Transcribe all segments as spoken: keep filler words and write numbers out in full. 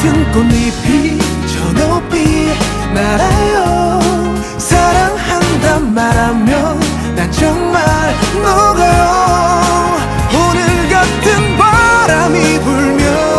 같은 꽃잎이 저 높이 날아요. 사랑한단 말하면 난 정말 녹아요. 오늘 같은 바람이 불면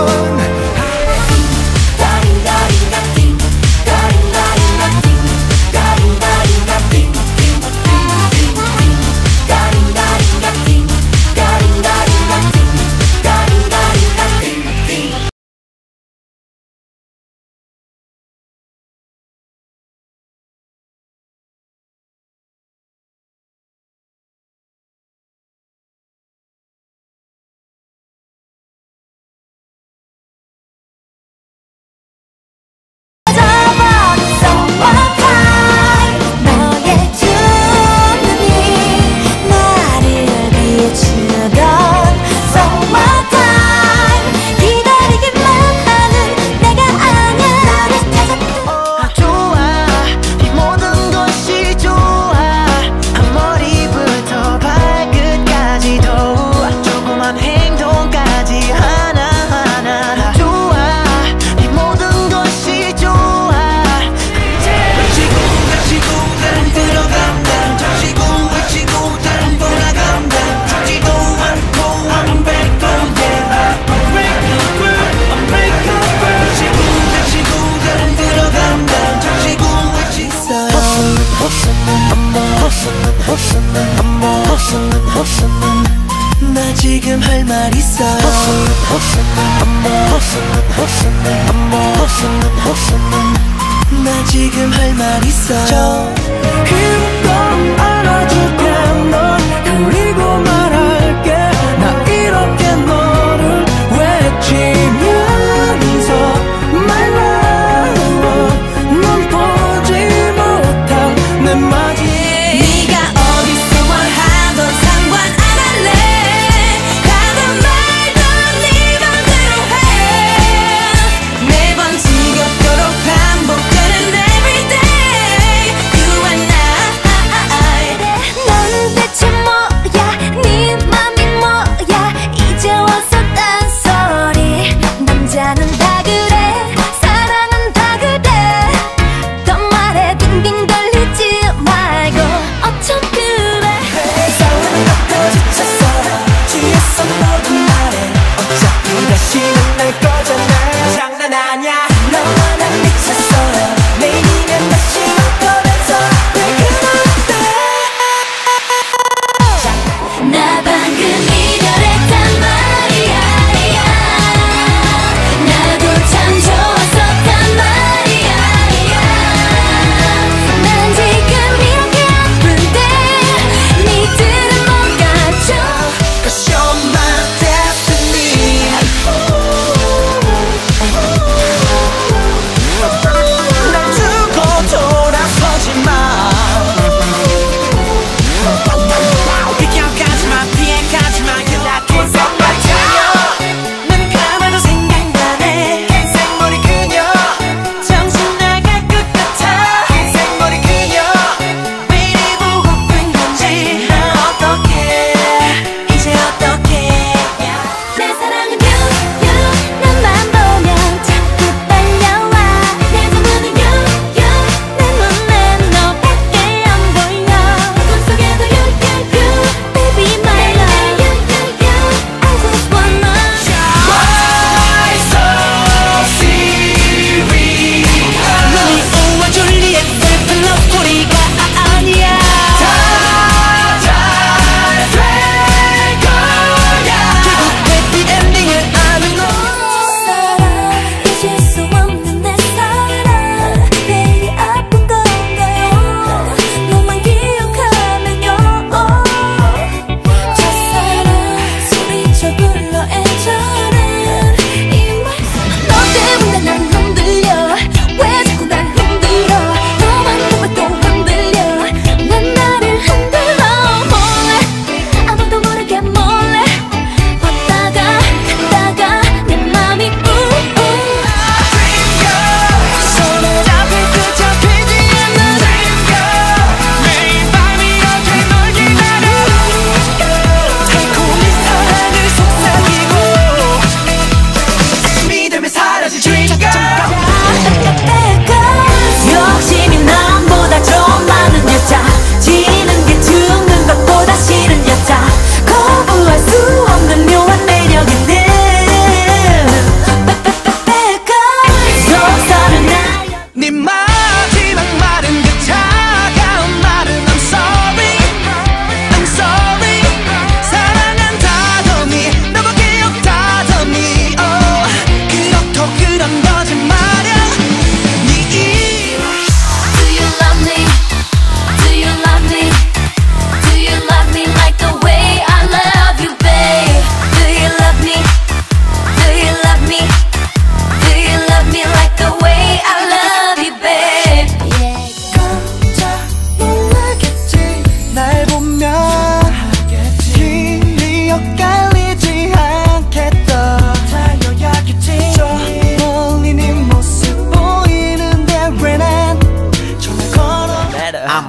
나 지금 할 말 있어요. 나 지금 할 말 있어요. 힘껏 안아줄게 널 그리고 말할게. 나 이렇게 너를 외치면서 My love 넌 보지 못한 내 마지. 매번 지겹도록 반복되는 everyday You and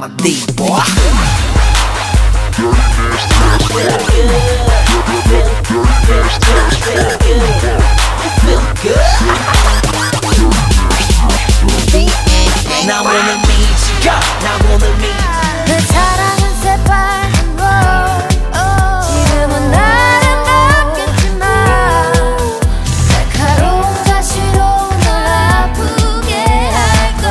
diva. 나 오늘 미치고 나 오늘 미치고 내 사랑은 새빨간 걸 지금은 나는 바뀌었지만 날카로운 가시로 널 아프게 할걸.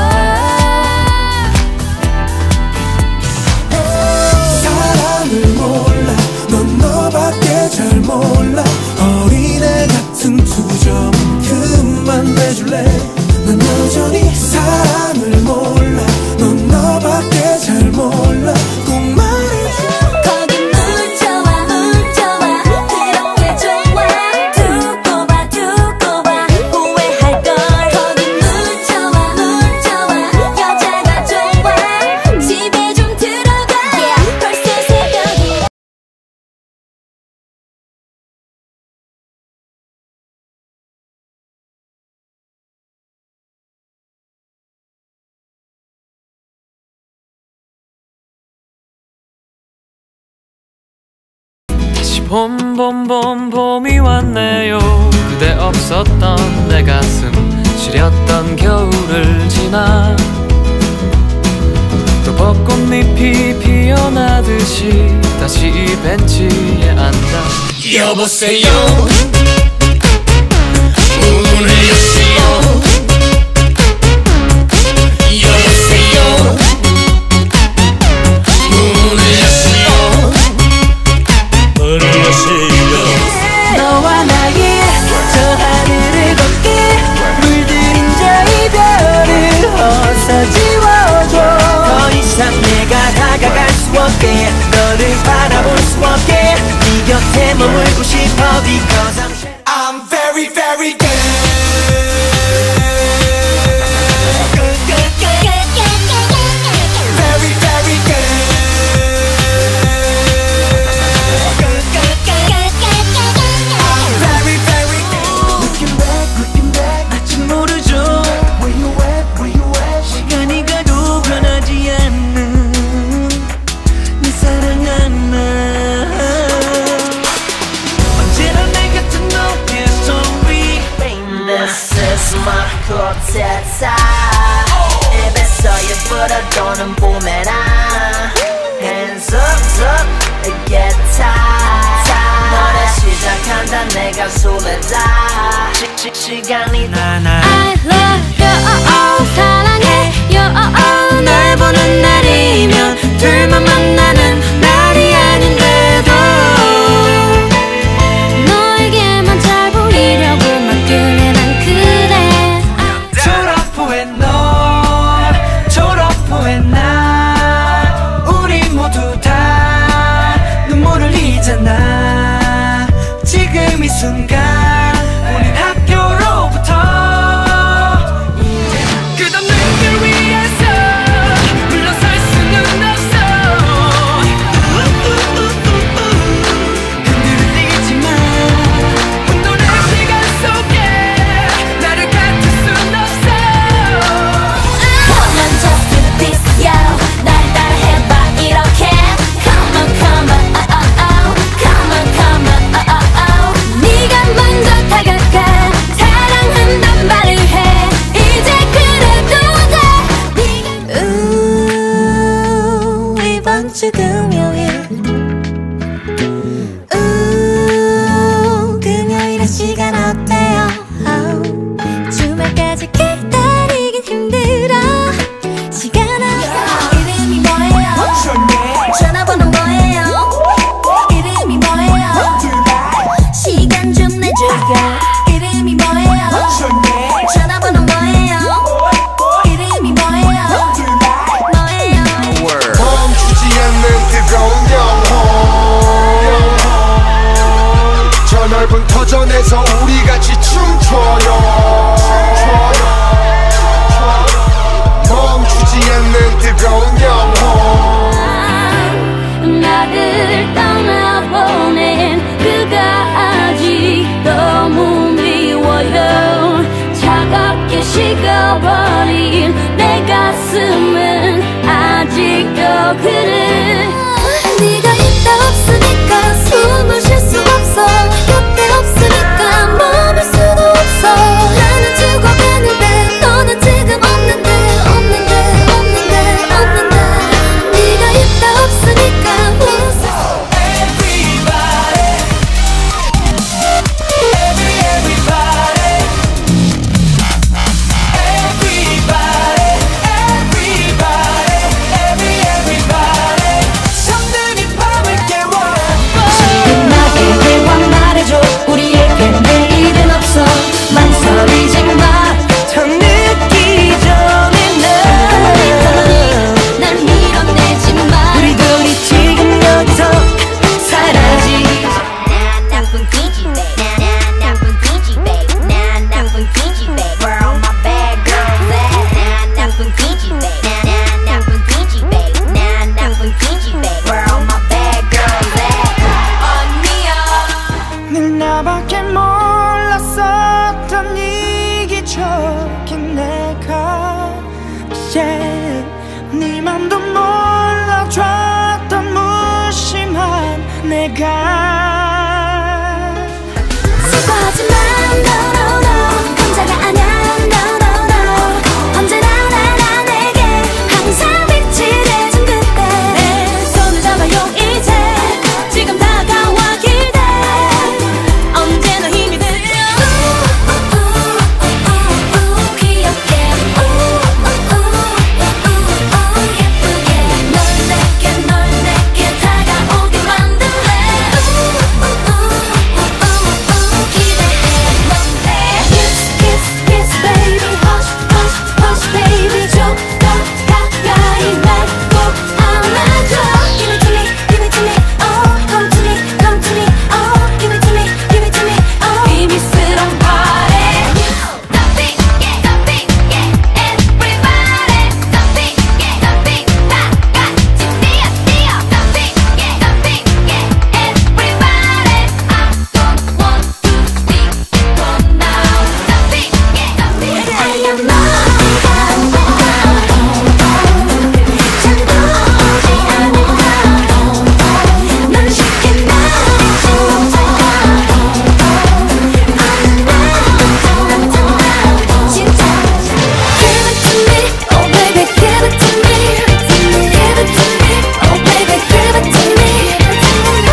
사랑을 몰라 넌 너밖에 잘 몰라 어린애 같은 투정은 그만 내줄래. 난 여전히 사랑을 몰라 넌 너밖에 잘 몰라 꼭 말해줘. 거기 물 좋아 물 좋아 그런 게 좋아 두고 봐 두고 봐 후회할걸. 거기 물 좋아 물 좋아 여자가 좋아 집에 좀 들어가 벌써 새벽이. 봄 봄 봄 봄이 왔네요. 그대 없었던 내 가슴 시렸던 겨울을 지나 또 벚꽃잎이 피어나듯이 다시 이 벤치에 앉아. 여보세요 문을 여시오. 여보세요 문을 여시오. 문을 여시오. 너와 나의 저 하늘을 걷게 물들인 저 이별을 어서 지워줘. 더 이상 내가 다가갈 수 없게 너를 바라볼 수 없게 네 곁에 머물고 싶어 because I'm I'm very very good. Very very good. I'm very very good. Looking back looking back 아직 모르죠 Where you at where you at. 시간이 가도 변하지 않는 네 사랑 하나 언제나 내 곁에 너의 story. This is my quartet. 입에서 예쁘다도는 봄에나 Hands up up get tight. 너를 시작한다 내가 설레다 시, 시, 시간이 나나 I love you oh, oh, 사랑해요 널 보는 날이면 둘만 만나는 날이 아닌데도 너에게만 잘 보이려고 맡길래 난 그래. 졸업 후에 너 졸업 후에 나 우리 모두 다 눈물을 흘리잖아. 지금 이 순간 우린 학교로부터 끝없는 길 위에서 물러설 수는 없어. 그래 네가 있다 없으니까 숨을 쉴 수 없어 곁에 없으니까 머물 수도 없어 나는 죽어가는데 너는 지금 없는데 없는데 없는데 없는데 네가 있다 없으니까 웃어 Everybody Every everybody Everybody Everybody Every everybody 잠드는 밤을 깨워 지금 나에게만 말해줘 우리에게 내일은 없어 망설이지 마 더 늦기 전에 날 밀어내지 마 우리 둘이 지금 여기서 사라지기 난 나쁜 기집애 난 나쁜 기집애 난 나쁜 기집애 Where all my bad girls at 난 나쁜 기집애 난 나쁜 기집애 난 나쁜 기집애 Where all my bad girls at 언니야 늘 나밖에 몰랐었던 이기적인 내가 yeah. 네 맘도 몰라줬던 무심한 내가 수고하지 마 No no no 혼자가 아냐 No no no 언제나 날 내게 항상 빛이 돼준 그때 내 손을 잡아요 이제 지금 다가와 기대 언제나 힘이 돼 우우우우우우 귀엽게 우우우우우우 예쁘게 널 내게 널 내게 다가오게 만들래 우우우우우우 기대해 넌내 Kiss kiss kiss baby Hush hush hush baby 좀 더 가까이 날 꼭 안아줘 Give it to me give it to me oh come to me come to me oh give it to me give it to me oh 비밀스러운 party Something yeah something yeah everybody Something yeah something 다 같이 뛰어 뛰어 Something yeah something yeah everybody I don't want to be alone now Something yeah something I am not 잠도 오지 않을까 넌 쉽게 나를 못할까 어느 날 진짜 Give it to me oh baby give it to me Give it to me oh baby give it to me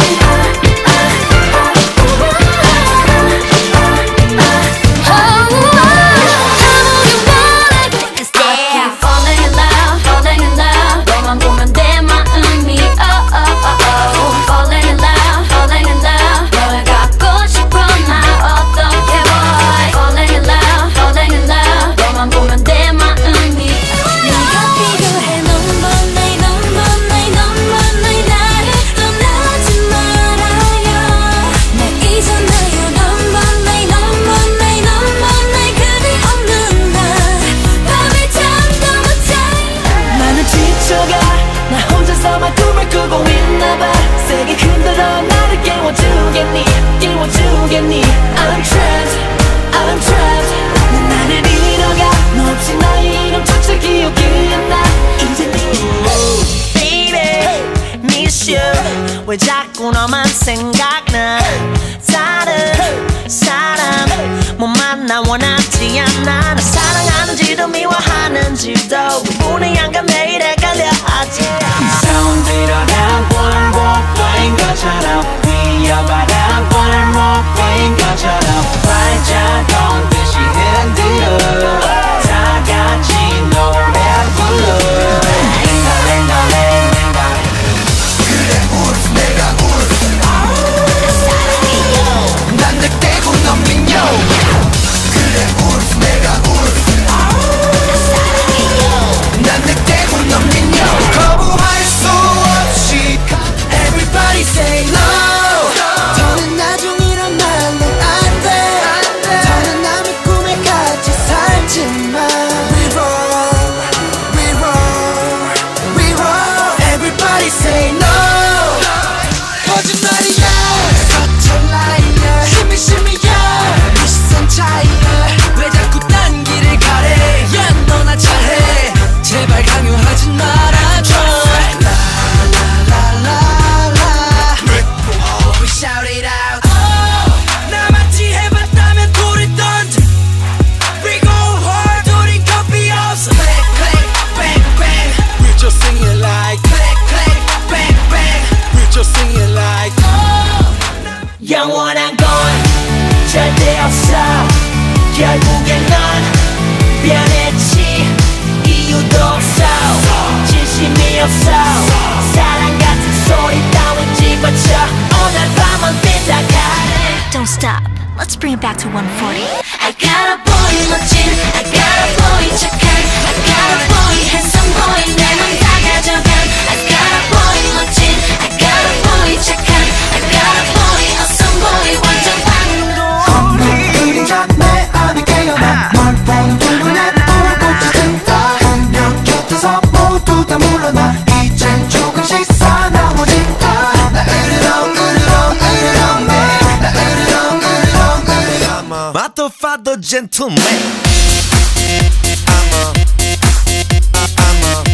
Falling in love, falling in love 너만 보면 내 마음이 oh oh oh oh Falling in love, falling in love 널 갖고 싶어 나 어떡해 boy Falling in love, falling in love 너만 보면 내 마음이 네가 필요해 number nine, number nine, number nine 나를 떠나지 말아요 날 잊어놔요 number nine, number nine, number nine 그대 없는 날 밤에 잠도 못 자요 나는 지쳐가 나 혼자서만 꿈을 꾸고 있나봐 세게 흔들어 나를 깨워주겠니 깨워주겠니 I'm trapped I'm trapped 난 나를 잃어가 너 없이 나의 이름조차 기억이 안 나 이제 네 Baby miss you 왜 자꾸 너만 생각나 다른 사람 못 만나 원하지 않아 나 사랑하는지도 미워하는지도 구분이 안 가 매일 헷갈려 하지 손 들어라 볼 못 보인 것처럼 위험하다 볼 못 보인 것처럼 발자국 듯이 흔들어 다 같이 노래 불러 랭가랭가랭랭가 그래 울스 내가 울스 난 늑대고 넌 민요 그래 울스 내가 울스 난 늑대고 넌 민요 거부할 수 없이 Everybody say no 더는 나중 일어나면 안돼 더는 남을 Let's bring it back to one forty. I got a boy 멋진, I got a boy 착한, I got a boy handsome boy 내 맘 다 가져간. I got a boy 멋진, I got a boy 착한, I got a boy awesome boy 완전 없는 그림자 내 안에 깨어나 널 보는 두 눈에 불꽃이 든다. 한 명 곁에서 모두 다 물러나 이젠 조금씩 사나워진다. 나 으르렁 으르렁 으르렁 내 나 으르렁 으르렁 으르렁 마토 파도 젠틀맨 I'm a I'm a